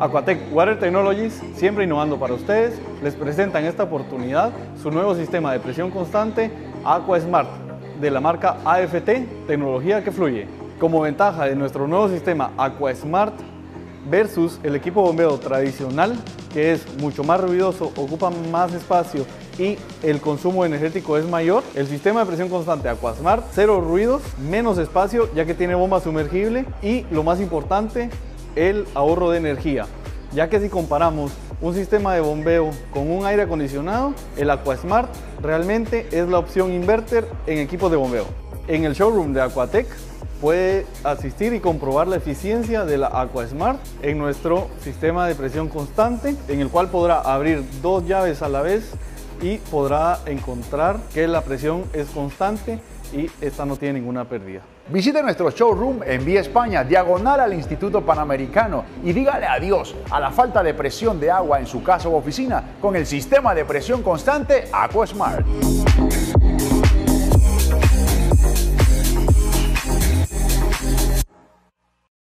Aquatech Water Technologies, siempre innovando para ustedes, les presenta en esta oportunidad su nuevo sistema de presión constante AquaSmart de la marca AFT, tecnología que fluye. Como ventaja de nuestro nuevo sistema AquaSmart versus el equipo bombeo tradicional, que es mucho más ruidoso, ocupa más espacio y el consumo energético es mayor, el sistema de presión constante AquaSmart, cero ruidos, menos espacio ya que tiene bomba sumergible y lo más importante, el ahorro de energía, ya que si comparamos un sistema de bombeo con un aire acondicionado, el AquaSmart realmente es la opción inverter en equipos de bombeo. En el showroom de Aquatech puede asistir y comprobar la eficiencia de la AquaSmart en nuestro sistema de presión constante, en el cual podrá abrir 2 llaves a la vez y podrá encontrar que la presión es constante y esta no tiene ninguna pérdida. Visite nuestro showroom en Vía España, diagonal al Instituto Panamericano, y dígale adiós a la falta de presión de agua en su casa u oficina con el sistema de presión constante AquaSmart.